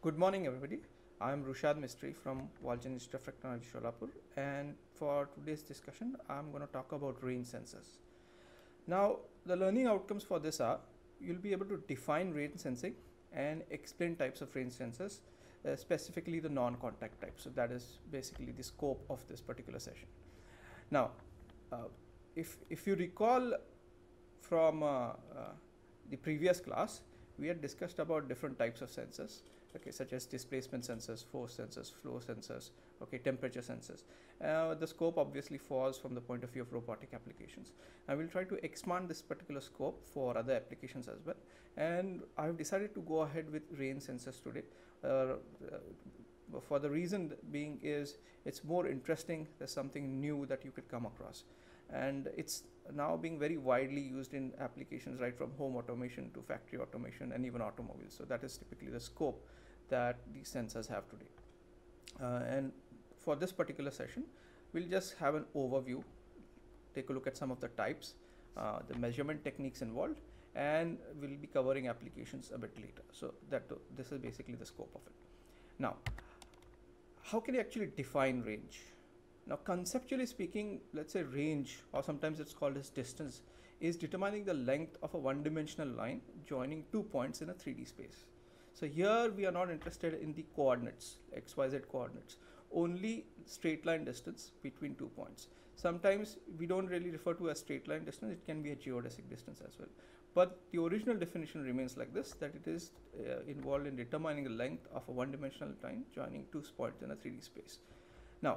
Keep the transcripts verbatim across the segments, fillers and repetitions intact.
Good morning, everybody. I'm Mistry from Walchand Technology, Solapur, and for today's discussion, I'm going to talk about range sensors. Now, the learning outcomes for this are you'll be able to define range sensing and explain types of range sensors, uh, specifically the non-contact type. So that is basically the scope of this particular session. Now, uh, if if you recall from uh, uh, the previous class, we had discussed about different types of sensors, okay, such as displacement sensors, force sensors, flow sensors, okay, temperature sensors. Uh, the scope obviously falls from the point of view of robotic applications. I will try to expand this particular scope for other applications as well. And I've decided to go ahead with range sensors today. Uh, uh, for the reason being is it's more interesting. There's something new that you could come across. And it's now being very widely used in applications right from home automation to factory automation and even automobiles. So that is typically the scope that these sensors have today. Uh, and for this particular session, we'll just have an overview, take a look at some of the types, uh, the measurement techniques involved, and we'll be covering applications a bit later. So that uh, this is basically the scope of it. Now, how can you actually define range? Now, conceptually speaking, let's say range, or sometimes it's called as distance, is determining the length of a one-dimensional line joining two points in a three D space. So here we are not interested in the coordinates, x, y, z coordinates, only straight line distance between two points. Sometimes we don't really refer to a straight line distance, it can be a geodesic distance as well. But the original definition remains like this, that it is uh, involved in determining the length of a one-dimensional line joining two points in a three D space. Now,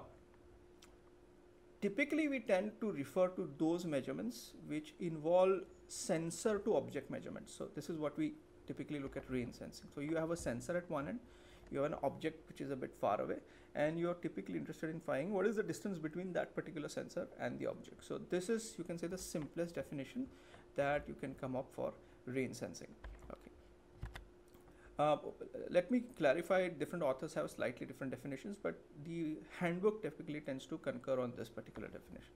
typically we tend to refer to those measurements which involve sensor to object measurements. So this is what we typically look at range sensing. So you have a sensor at one end, you have an object which is a bit far away, and you're typically interested in finding what is the distance between that particular sensor and the object. So this is, you can say, the simplest definition that you can come up for range sensing. Okay. Uh, let me clarify, different authors have slightly different definitions, but the handbook typically tends to concur on this particular definition.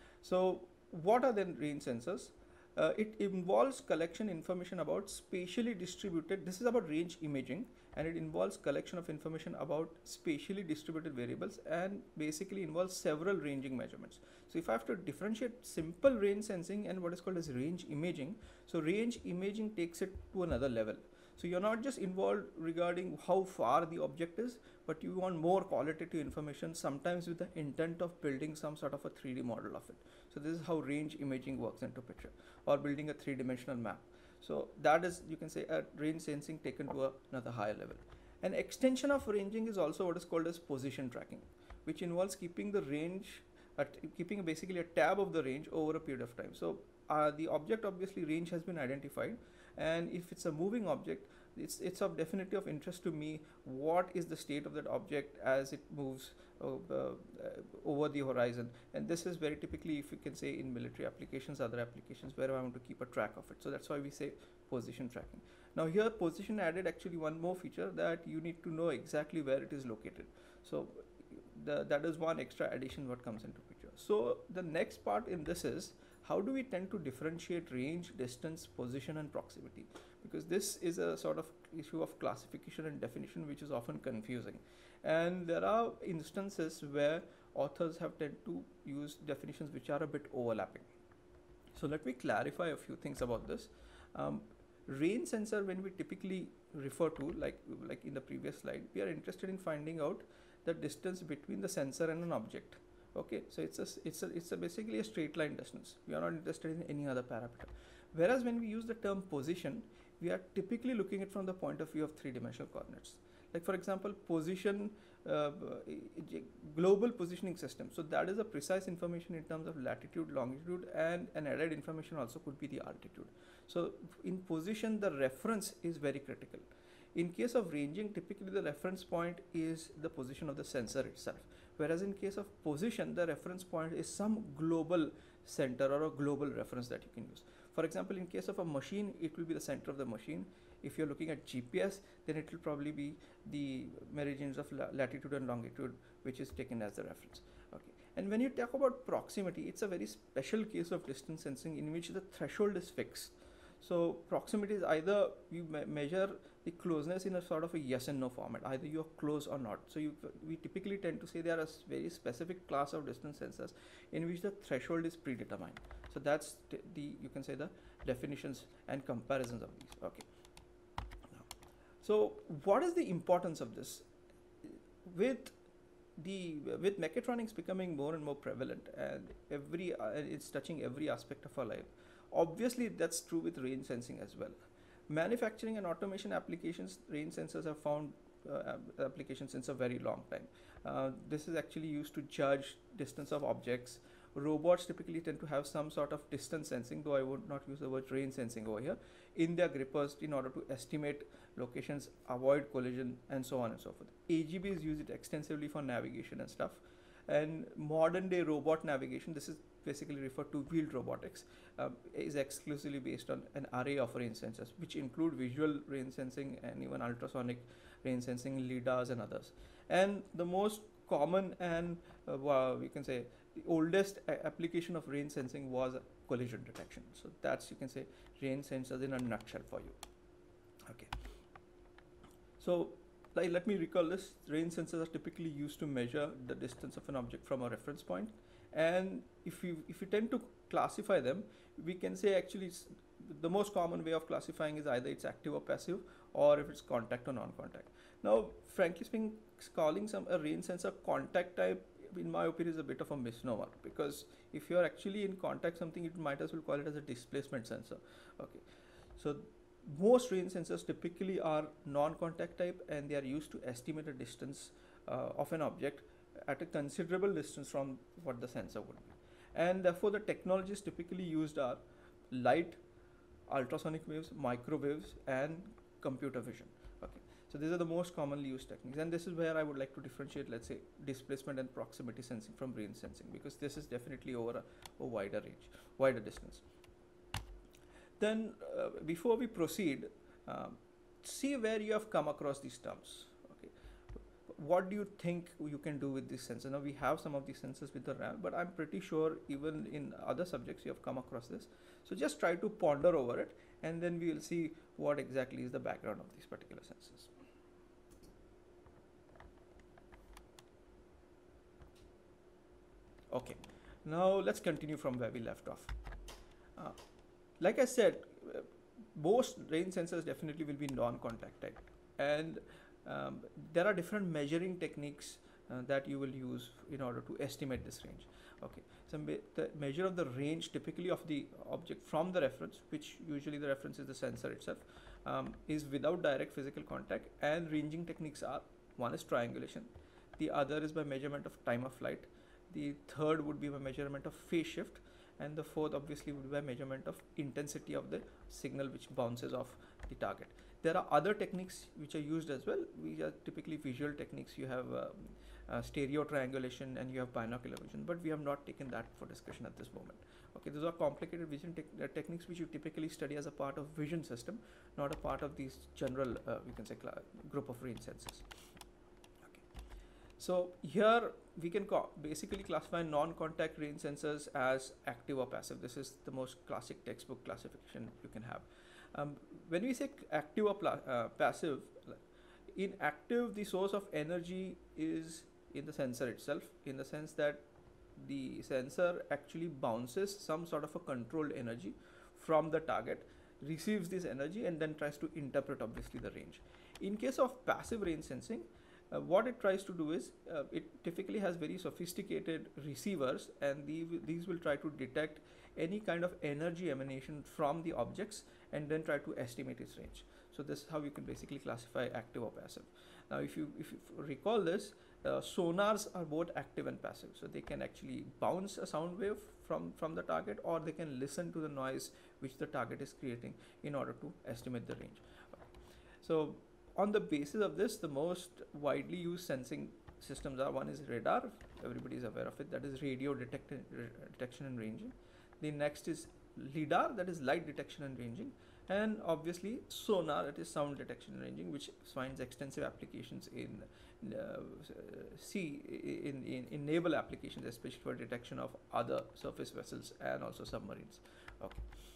So what are then range sensors? Uh, it involves collection information about spatially distributed, this is about range imaging, and it involves collection of information about spatially distributed variables and basically involves several ranging measurements. So if I have to differentiate simple range sensing and what is called as range imaging, so range imaging takes it to another level. So you're not just involved regarding how far the object is, but you want more qualitative information, sometimes with the intent of building some sort of a three D model of it. So this is how range imaging works into picture, or building a three-dimensional map. So that is, you can say, a range sensing taken to a, another higher level. An extension of ranging is also what is called as position tracking, which involves keeping the range, at keeping basically a tab of the range over a period of time. So uh, the object, obviously range has been identified, and if it's a moving object, it's it's of definitely of interest to me what is the state of that object as it moves uh, uh, over the horizon. And this is very typically, if you can say, in military applications, other applications where I want to keep a track of it. So that's why we say position tracking. Now here position added actually one more feature, that you need to know exactly where it is located. So the, that is one extra addition what comes into picture. So the next part in this is, how do we tend to differentiate range, distance, position, and proximity? Because this is a sort of issue of classification and definition which is often confusing. And there are instances where authors have tend to use definitions which are a bit overlapping. So let me clarify a few things about this. Um, range sensor, when we typically refer to, like, like in the previous slide, we are interested in finding out the distance between the sensor and an object. Okay, so it's a, it's a, it's a basically a straight line distance. We are not interested in any other parameter. Whereas when we use the term position, we are typically looking at from the point of view of three-dimensional coordinates. Like for example, position, uh, global positioning system. So that is a precise information in terms of latitude, longitude, and an added information also could be the altitude. So in position, the reference is very critical. In case of ranging, typically the reference point is the position of the sensor itself. Whereas in case of position, the reference point is some global center or a global reference that you can use. For example, in case of a machine, it will be the center of the machine. If you're looking at G P S, then it will probably be the meridians of latitude and longitude, which is taken as the reference. Okay. And when you talk about proximity, it's a very special case of distance sensing in which the threshold is fixed. So proximity is either you me- measure the closeness in a sort of a yes and no format. Either you're close or not. So you we typically tend to say there are a s- very specific class of distance sensors in which the threshold is predetermined. So that's t- the you can say the definitions and comparisons of these. Okay. Now, so what is the importance of this? With the with mechatronics becoming more and more prevalent and every uh, it's touching every aspect of our life, obviously that's true with range sensing as well. Manufacturing and automation applications, range sensors have found uh, applications since a very long time. Uh, this is actually used to judge distance of objects. Robots typically tend to have some sort of distance sensing, though I would not use the word range sensing over here, in their grippers in order to estimate locations, avoid collision, and so on and so forth. A G Bs use it extensively for navigation and stuff. And modern day robot navigation, this is basically referred to wheeled robotics, um, is exclusively based on an array of range sensors, which include visual range sensing and even ultrasonic range sensing, lidars, and others. And the most common and uh, wow, we can say the oldest a- application of range sensing was collision detection. So that's you can say range sensors in a nutshell for you. Okay. So like, let me recall this. Range sensors are typically used to measure the distance of an object from a reference point. And if you if you tend to classify them, we can say actually it's, the most common way of classifying is either it's active or passive, or if it's contact or non-contact. Now, frankly speaking, calling some a range sensor contact type, in my opinion, is a bit of a misnomer, because if you're actually in contact something, you might as well call it as a displacement sensor. Okay, so most range sensors typically are non-contact type, and they are used to estimate a distance uh, of an object at a considerable distance from what the sensor would be. And therefore the technologies typically used are light, ultrasonic waves, microwaves, and computer vision. Okay, so these are the most commonly used techniques, and this is where I would like to differentiate, let's say, displacement and proximity sensing from range sensing, because this is definitely over a, a wider range, wider distance. Then, uh, before we proceed, um, see where you have come across these terms. Okay, what do you think you can do with this sensor? Now we have some of these sensors with the RAM, but I'm pretty sure even in other subjects you have come across this. So just try to ponder over it, and then we will see what exactly is the background of these particular sensors. Okay, now let's continue from where we left off. Uh, like I said, uh, most range sensors definitely will be non-contact type, and um, there are different measuring techniques uh, that you will use in order to estimate this range. Okay, so me- the measure of the range typically of the object from the reference, which usually the reference is the sensor itself, um, is without direct physical contact. And ranging techniques are, one is triangulation, the other is by measurement of time of flight, the third would be by measurement of phase shift, and the fourth obviously would be a measurement of intensity of the signal which bounces off the target. There are other techniques which are used as well, which are typically visual techniques. You have um, uh, stereo triangulation and you have binocular vision, but we have not taken that for discussion at this moment. Okay, those are complicated vision te- uh, techniques which you typically study as a part of vision system, not a part of these general uh, we can say cl- group of range sensors. So here we can co- basically classify non-contact range sensors as active or passive. This is the most classic textbook classification you can have. Um, when we say active or pla- uh, passive, in active the source of energy is in the sensor itself, in the sense that the sensor actually bounces some sort of a controlled energy from the target, receives this energy, and then tries to interpret obviously the range. In case of passive range sensing, uh, what it tries to do is uh, it typically has very sophisticated receivers, and the, these will try to detect any kind of energy emanation from the objects and then try to estimate its range. So this is how you can basically classify active or passive. Now if you if you recall this, uh, sonars are both active and passive, so they can actually bounce a sound wave from from the target, or they can listen to the noise which the target is creating in order to estimate the range. So on the basis of this, the most widely used sensing systems are, one is radar, everybody is aware of it, that is radio detect- detection and ranging. The next is lidar, that is light detection and ranging, and obviously sonar, that is sound detection and ranging, which finds extensive applications in uh, sea, in, in, in naval applications, especially for detection of other surface vessels and also submarines. Okay.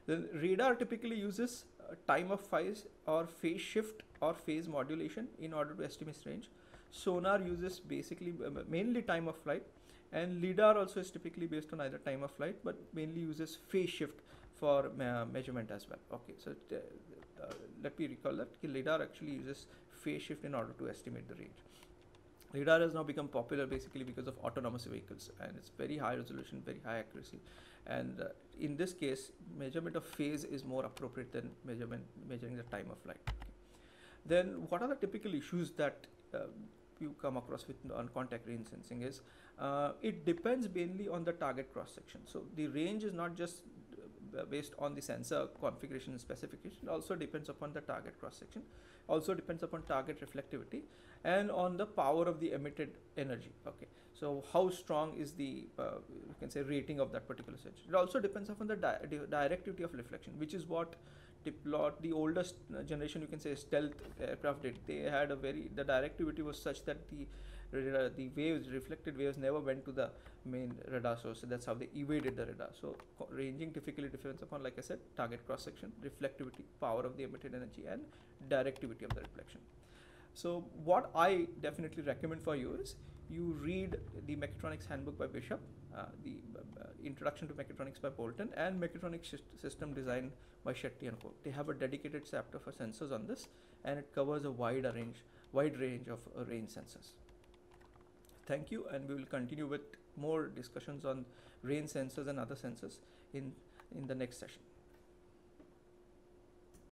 Then radar typically uses uh, time of phase or phase shift or phase modulation in order to estimate range. Sonar uses basically uh, mainly time of flight, and lidar also is typically based on either time of flight, but mainly uses phase shift for uh, measurement as well. Okay, so uh, uh, let me recall that lidar actually uses phase shift in order to estimate the range. Lidar has now become popular basically because of autonomous vehicles, and it's very high resolution, very high accuracy, and uh, in this case measurement of phase is more appropriate than measurement measuring the time of flight. Okay. Then what are the typical issues that uh, you come across with on contact range sensing is uh, it depends mainly on the target cross section. So the range is not just uh, based on the sensor configuration and specification, it also depends upon the target cross section, also depends upon target reflectivity, and on the power of the emitted energy. Okay, so how strong is the uh, you can say rating of that particular sensor. It also depends upon the di di directivity of reflection, which is what Diplot, the oldest generation, you can say, stealth aircraft did. They had a very, the directivity was such that the uh, the waves, reflected waves, never went to the main radar source. So that's how they evaded the radar. So ranging typically depends upon, like I said, target cross section, reflectivity, power of the emitted energy, and directivity of the reflection. So what I definitely recommend for you is you read the Mechatronics Handbook by Bishop, uh, the uh, Introduction to Mechatronics by Bolton, and Mechatronics System Design by Shetty and Co. They have a dedicated chapter for sensors on this, and it covers a wide range, wide range of uh, range sensors. Thank you, and we will continue with more discussions on range sensors and other sensors in, in the next session.